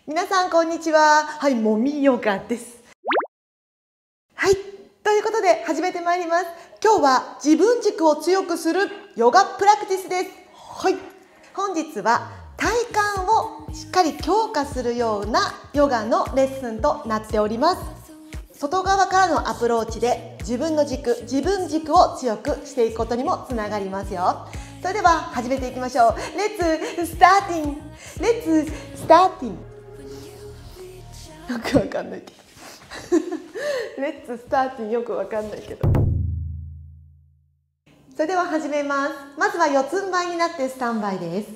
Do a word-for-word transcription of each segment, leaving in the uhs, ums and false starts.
皆さんこんにちは。はい、もみヨガです。はい、ということで始めてまいります。今日は自分軸を強くするヨガプラクティスです。はい、本日は体幹をしっかり強化するようなヨガのレッスンとなっております。外側からのアプローチで自分の軸、自分軸を強くしていくことにもつながりますよ。それでは始めていきましょう。Let's starting! Let's starting! よくわかんないけどレッツスターティンよくわかんないけどそれでは始めます。まずは四つん這いになってスタンバイです。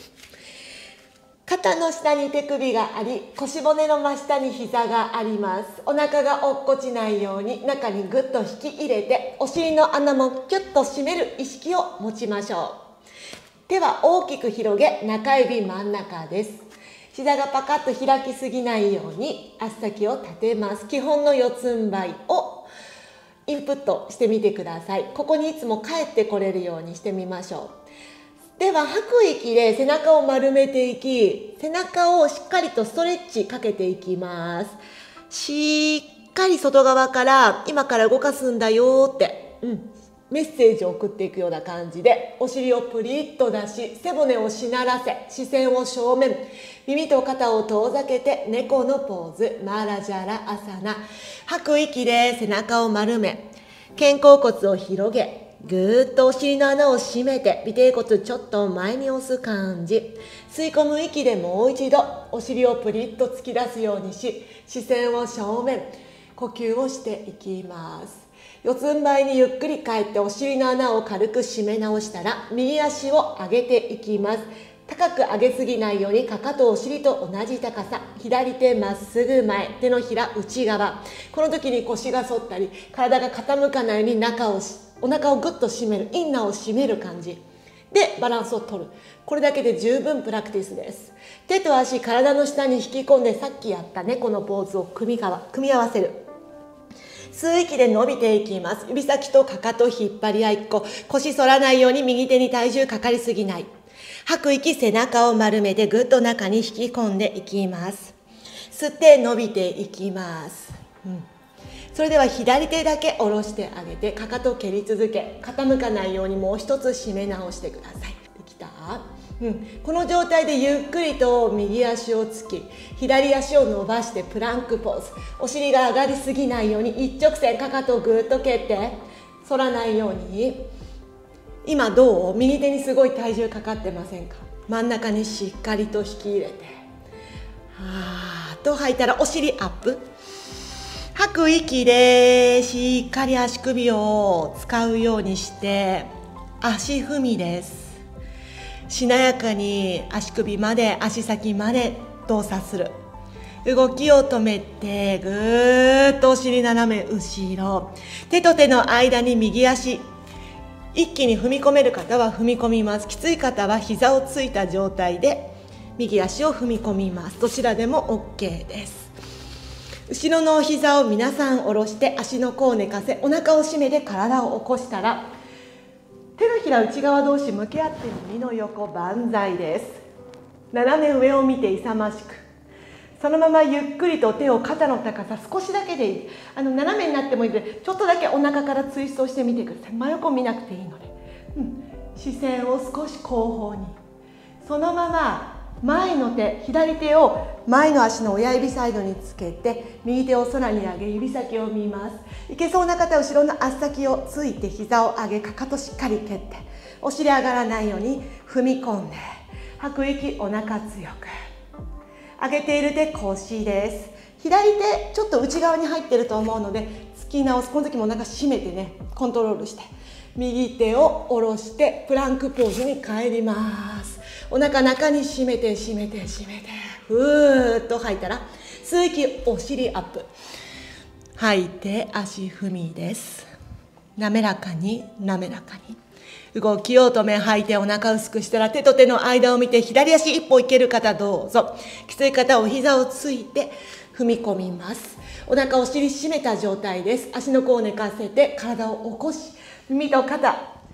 肩の下に手首があり、腰骨の真下に膝があります。お腹が落っこちないように中にぐっと引き入れて、お尻の穴もキュッと締める意識を持ちましょう。手は大きく広げ、中指真ん中です。膝がパカッと開きすぎないように足先を立てます。基本の四つん這いをインプットしてみてください。ここにいつも帰ってこれるようにしてみましょう。では吐く息で背中を丸めていき、背中をしっかりとストレッチかけていきます。しっかり外側から今から動かすんだよって、うん、メッセージを送っていくような感じで、お尻をプリッと出し、背骨をしならせ、視線を正面、耳と肩を遠ざけて猫のポーズ、マーラジャラアサナ。吐く息で背中を丸め、肩甲骨を広げ、ぐーっとお尻の穴を閉めて、尾てい骨ちょっと前に押す感じ。吸い込む息でもう一度お尻をプリッと突き出すようにし、視線を正面、呼吸をしていきます。四つん這いにゆっくり帰ってお尻の穴を軽く締め直したら、右足を上げていきます。高く上げすぎないように、かかとお尻と同じ高さ。左手まっすぐ前、手のひら内側。この時に腰が反ったり、体が傾かないように中をしお腹をぐっと締める、インナーを締める感じでバランスを取る。これだけで十分プラクティスです。手と足、体の下に引き込んで、さっきやった猫のポーズを組みかわ組み合わせる。吸う息で伸びていきます。指先とかかと引っ張り合いっこ。腰反らないように右手に体重かかりすぎない。吐く息、背中を丸めてぐっと中に引き込んでいきます。吸って伸びていきます。うん、それでは左手だけ下ろしてあげて、かかとを蹴り続け、傾かないようにもう一つ締め直してください。できた？うん、この状態でゆっくりと右足をつき、左足を伸ばしてプランクポーズ。お尻が上がりすぎないように一直線、かかとをぐっと蹴って反らないように。今どう？右手にすごい体重かかってませんか？真ん中にしっかりと引き入れて、はーっと吐いたらお尻アップ。吐く息でしっかり足首を使うようにして足踏みです。しなやかに足首まで足先まで動作する。動きを止めてぐーっとお尻斜め後ろ、手と手の間に右足、一気に踏み込める方は踏み込みます。きつい方は膝をついた状態で右足を踏み込みます。どちらでも OK です。後ろの膝を皆さん下ろして足の甲を寝かせ、お腹を締めて体を起こしたら、手のひら内側同士向け合って耳の横万歳です。斜め上を見て勇ましく、そのままゆっくりと手を肩の高さ少しだけでいい。あの斜めになってもいいので、ちょっとだけお腹からツイストしてみてください。真横見なくていいので、うん、視線を少し後方に。そのまま前の手、左手を前の足の親指サイドにつけて、右手を空に上げ指先を見ます。いけそうな方は後ろの足先をついて膝を上げ、かかとしっかり蹴って、お尻上がらないように踏み込んで、吐く息、お腹強く。上げている手、腰です。左手ちょっと内側に入ってると思うので突き直す。この時もお腹締めてね、コントロールして、右手を下ろしてプランクポーズに帰ります。お腹中に締めて締めて締めて、ふーっと吐いたら吸う息、お尻アップ。吐いて足踏みです。滑らかに滑らかに動きを止め、吐いてお腹薄くしたら手と手の間を見て、左足一歩いける方どうぞ。きつい方お膝をついて踏み込みます。お腹お尻締めた状態です。足の甲を寝かせて体を起こし、耳と肩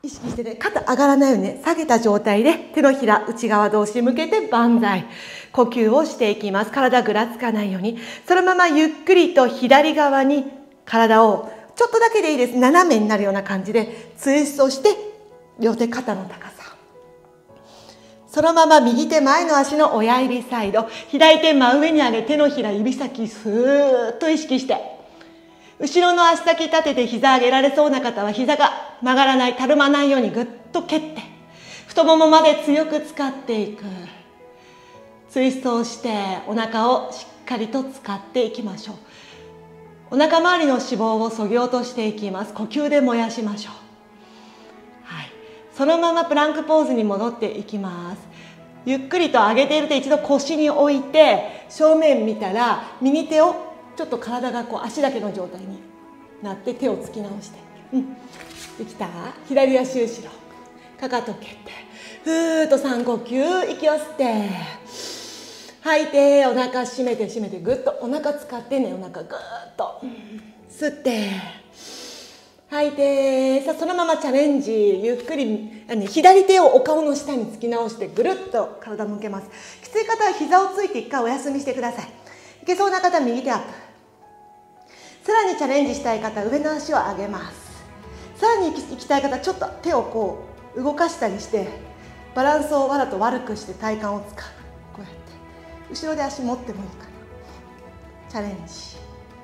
意識してね、肩上がらないようにね、下げた状態で手のひら内側同士向けて万歳。呼吸をしていきます。体ぐらつかないように。そのままゆっくりと左側に体をちょっとだけでいいです。斜めになるような感じでツイストして両手肩の高さ。そのまま右手前の足の親指サイド、左手真上に上げ手のひら指先スーッと意識して、後ろの足先立てて膝上げられそうな方は膝が曲がらない、たるまないようにぐっと蹴って、太ももまで強く使っていく。ツイストをしてお腹をしっかりと使っていきましょう。お腹周りの脂肪を削ぎ落としていきます。呼吸で燃やしましょう。はい、そのままプランクポーズに戻っていきます。ゆっくりと上げている手一度腰に置いて正面見たら右手をちょっと体がこう足だけの状態になって手をつき直して、うん、できた。左足後ろかかと蹴ってふーっとさん呼吸息を吸って吐いてお腹締めて締めてぐっとお腹使ってね。お腹ぐーっと吸って吐いて、さあそのままチャレンジ。ゆっくり左手をお顔の下に突き直してぐるっと体向けます。きつい方は膝をついて一回お休みしてください。いけそうな方は右手アップ。さらにチャレンジしたい方は上の足を上げます。さらに行きたい方はちょっと手をこう動かしたりしてバランスをわざと悪くして体幹を使う。こうやって後ろで足持ってもいいかな。チャレンジ。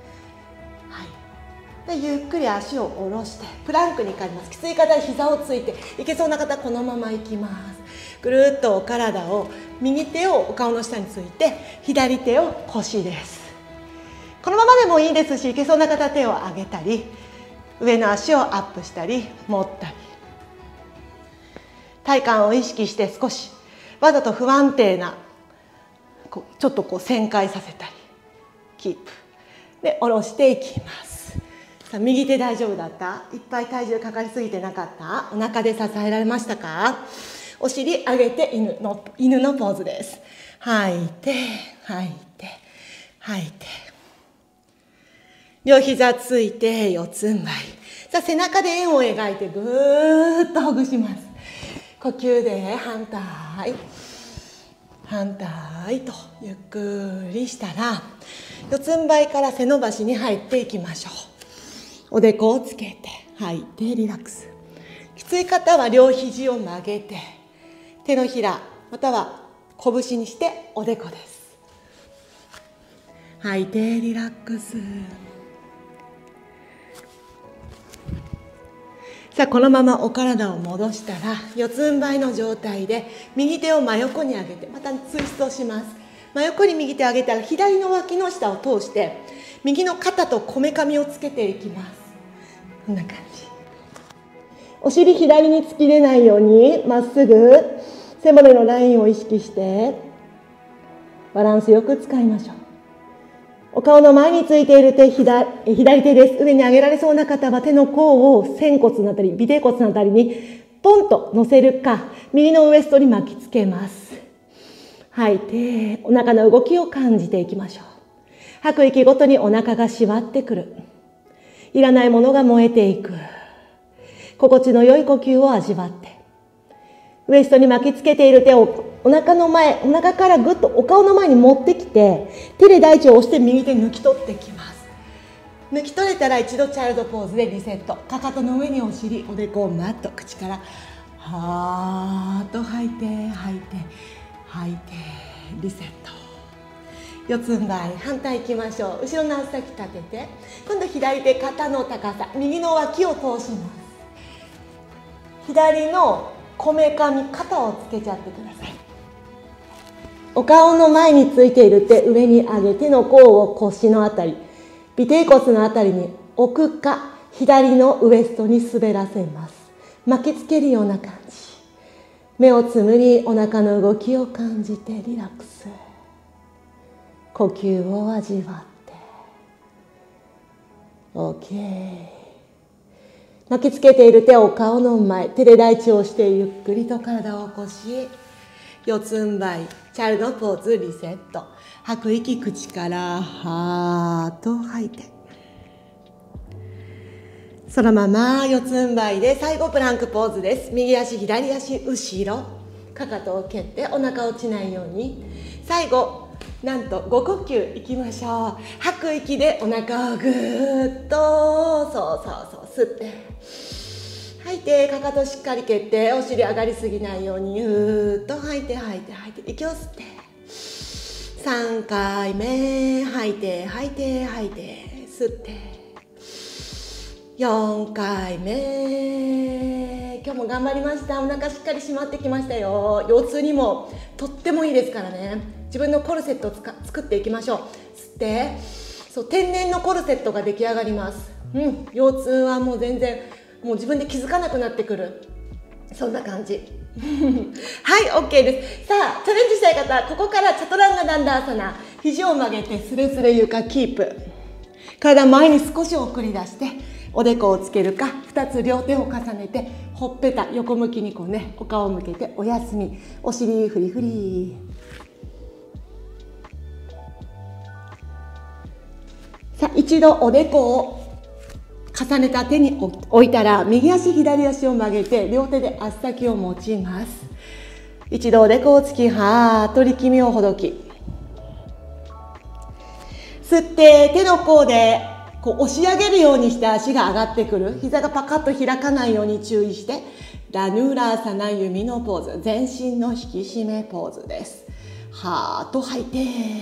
はい、でゆっくり足を下ろしてプランクに変わります。きつい方は膝をついて、いけそうな方はこのままいきます。ぐるっとお体を、右手をお顔の下について左手を腰です。このままでもいいですし、いけそうな方は手を上げたり上の足をアップしたり持ったり、体幹を意識して少しわざと不安定なこうちょっとこう旋回させたりキープで下ろしていきます。さあ右手大丈夫だった？いっぱい体重かかりすぎてなかった？お腹で支えられましたか？お尻上げて犬の犬のポーズです。吐いて吐いて吐いて、両膝ついて四つん這い。さあ背中で円を描いてぐーっとほぐします。呼吸で反対反対とゆっくりしたら四つん這いから背伸ばしに入っていきましょう。おでこをつけて吐いてリラックス。きつい方は両肘を曲げて手のひらまたは拳にしておでこです。吐いてリラックス。さあこのままお体を戻したら四つん這いの状態で右手を真横に上げてまたツイストします。真横に右手を上げたら左の脇の下を通して右の肩とこめかみをつけていきます。こんな感じ。お尻左に突き出ないようにまっすぐ背骨のラインを意識してバランスよく使いましょう。お顔の前についている手 左, 左手です。上に上げられそうな方は手の甲を仙骨のあたり尾てい骨のあたりにポンと乗せるか右のウエストに巻きつけます。吐いてお腹の動きを感じていきましょう。吐く息ごとにお腹が締まってくる。いらないものが燃えていく。心地の良い呼吸を味わってウエストに巻きつけている手をお腹の前、お腹からぐっとお顔の前に持ってきて手で大地を押して右手抜き取ってきます。抜き取れたら一度チャイルドポーズでリセット。かかとの上にお尻、おでこをマッと口からはーっと吐いて吐いて吐いてリセット。四つん這い反対いきましょう。後ろの足先立てて今度左手肩の高さ右の脇を通します。左のこめかみ肩をつけちゃってください。お顔の前についている手上に上げ手の甲を腰のあたり尾てい骨のあたりに置くか左のウエストに滑らせます。巻きつけるような感じ。目をつむりお腹の動きを感じてリラックス。呼吸を味わって OK。 巻きつけている手を顔の前手で大地をしてゆっくりと体を起こし四つん這いチャイルドポーズリセット。吐く息口からはーっと吐いてそのまま四つん這いで最後プランクポーズです。右足左足後ろ、かかとを蹴ってお腹落ちないように。最後なんとご呼吸いきましょう。吐く息でお腹をぐーっと、そうそうそう、吸って吐いて、かかとしっかり蹴って、お尻上がりすぎないようにふーっと吐いて吐いて吐いて、息を吸ってさんかいめ、吐いて吐いて吐いて吸ってよんかいめ。今日も頑張りました。お腹しっかり締まってきましたよ。腰痛にもとってもいいですからね。自分のコルセットをつか作っていきましょう。吸って、そう、天然のコルセットが出来上がります。うん、腰痛はもう全然もう自分で気づかなくなってくる、そんな感じはい、 OK です。さあ、チャレンジしたい方、ここからチャトランガダンダーサナ、肘を曲げてスレスレ床キープ、体前に少し送り出しておでこをつけるか、ふたつ両手を重ねてほっぺた横向きにこうね、お顔を向けてお休み、お尻フリフリ。さあ、一度おでこを重ねた手に置いたら、右足左足を曲げて両手で足先を持ちます。一度おでこをつき、はーっと力みをほどき、吸って手の甲でこう押し上げるようにして足が上がってくる。膝がパカッと開かないように注意して、ラヌーラーサナ弓のポーズ、全身の引き締めポーズです。はーっと吐いて、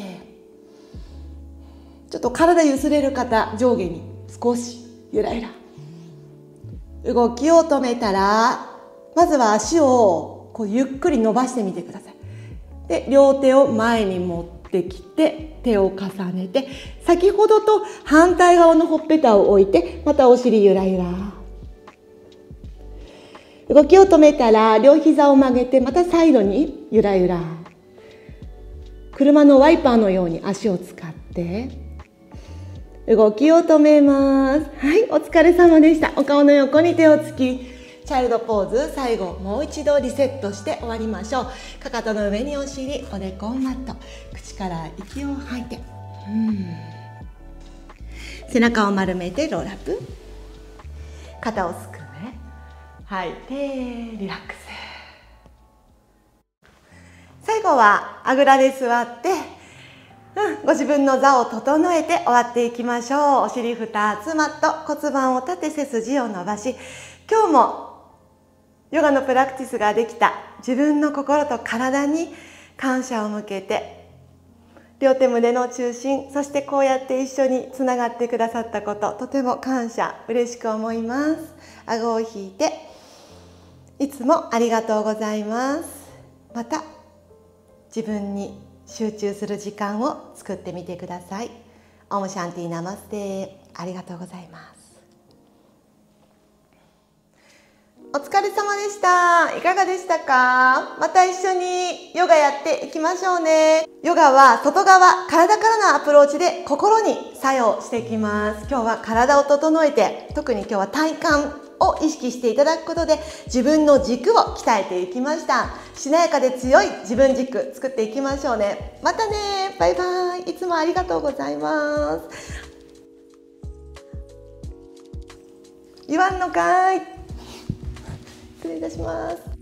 ちょっと体揺すれる方、上下に少しゆらゆら。動きを止めたら、まずは足をこうゆっくり伸ばしてみてください。で、両手を前に持ってきて、手を重ねて、先ほどと反対側のほっぺたを置いて、またお尻ゆらゆら。動きを止めたら、両膝を曲げて、またサイドにゆらゆら。車のワイパーのように足を使って、動きを止めます。はい、お疲れ様でした。お顔の横に手をつき、チャイルドポーズ、最後もう一度リセットして終わりましょう。かかとの上にお尻、おでこマット、口から息を吐いて、うん、背中を丸めてロールアップ、肩をすくめ、吐いてリラックス。最後はあぐらで座って、うん、ご自分の座を整えて終わっていきましょう。お尻ふたつマット、骨盤を立て背筋を伸ばし、今日もヨガのプラクティスができた自分の心と体に感謝を向けて、両手胸の中心、そしてこうやって一緒につながってくださったこと、とても感謝、嬉しく思います。顎を引いて、いつもありがとうございます。また自分に集中する時間を作ってみてください。オムシャンティナマステ、ありがとうございます。お疲れ様でした。いかがでしたか？また一緒にヨガやっていきましょうね。ヨガは外側、体からのアプローチで心に作用していきます。今日は体を整えて、特に今日は体幹を意識していただくことで自分の軸を鍛えていきました。しなやかで強い自分軸作っていきましょうね。またね。バイバイ。いつもありがとうございます。言わんのかい。失礼いたします。